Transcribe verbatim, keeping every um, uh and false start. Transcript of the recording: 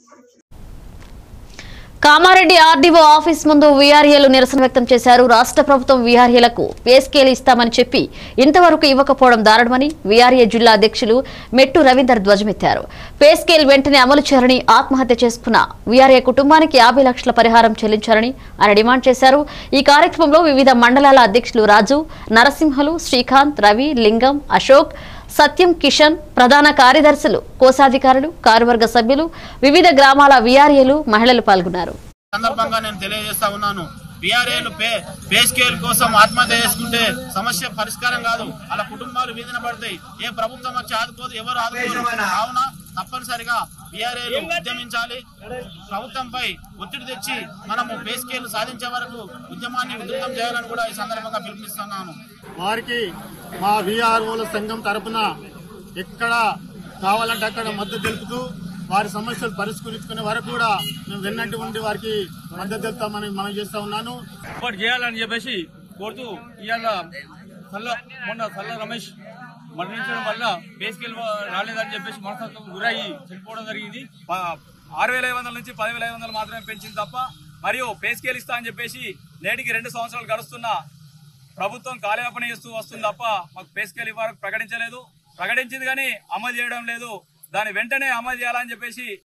Kamareddy RDO office ముందు వీఆర్ఏలు నిరసన వ్యక్తం చేశారు. రాష్ట్ర ప్రభుత్వం వీఆర్ఏలకు పే స్కేల్ ఇస్తామని చెప్పి ఇంతవరకు ఇవ్వకపోవడం దారుణమని వీఆర్ఏ జిల్లా అధ్యక్షులు మెట్టు రవీందర్ ధ్వజమెత్తారు. పే స్కేల్ వెంటనే అమలు చేయాలని, ఆత్మహత్య చేసుకున్న వీఆర్ఏ కుటుంబానికి యాభై లక్షల పరిహారం చెల్లించాలని ఆయన డిమాండ్ చేశారు. ఈ కార్యక్రమంలో వివిధ మండలాల అధ్యక్షులు రాజు, నరసింహలు, శ్రీకాంత్, రవి, లింగం, అశోక్, సత్యం, కిషన్, ప్రధాన కార్యదర్శులు, కోశాధికారులు, కార్యవర్గ సభ్యులు, వివిధ గ్రామాల వీఆర్ఏలు, మహిళలు పాల్గొన్నారు. సందర్భంగా నేను తెలియజేస్తా ఉన్నాను, వీఆర్ఏలు పే పే స్కేల్ కోసం ఆత్మహత్య చేసుకుంటే సమస్య పరిష్కారం కాదు, అలా కుటుంబాలు వీధిన పడతాయి. ఏ ప్రభుత్వం వచ్చి ఆదుకోదు, ఎవరు ఆదుకోరు. కావున తప్పనిసరిగా వీఆర్ఏలు ఉద్యమించాలి. ప్రభుత్వంపై ఒత్తిడి తెచ్చి మనము పే స్కేల్ సాధించే వరకు ఉద్యమాన్ని ఉధృతం చేయాలని కూడా ఈ సందర్భంగా పిలుపునిస్తున్నాను. వారికి మా వీఆర్ఓల సంఘం తరఫున ఎక్కడ కావాలంటే అక్కడ మద్దతు తెలుపుతూ వారి సమస్యలు పరిష్కరించుకునే వరకు కూడా మేము వెన్నట్టు ఉండి వారికి మద్దతు తెలుపుతామని మనం చేస్తా ఉన్నాను. సపోర్ట్ చేయాలని చెప్పేసి కోరుతూ ఇవాళ సల్ల మొన్న సల్ల రమేష్ మరణించడం వల్ల పే స్కేల్ రాలేదని చెప్పేసి మనస్తత్వం గురయ్యి చనిపోవడం జరిగింది. ఆరు వేల ఐదు వందల నుంచి పదివేల ఐదు వందలు మాత్రమే పెంచింది తప్ప మరియు పే స్కేల్ ఇస్తా అని చెప్పేసి నేటికి రెండు సంవత్సరాలు గడుస్తున్న ప్రభుత్వం కాలయాపన చేస్తూ వస్తుంది తప్ప మాకు పే స్కేల్ ఇవ్వడానికి ప్రకటించలేదు. ప్రకటించింది కానీ అమలు చేయడం లేదు. దాన్ని వెంటనే అమలు చేయాలని చెప్పేసి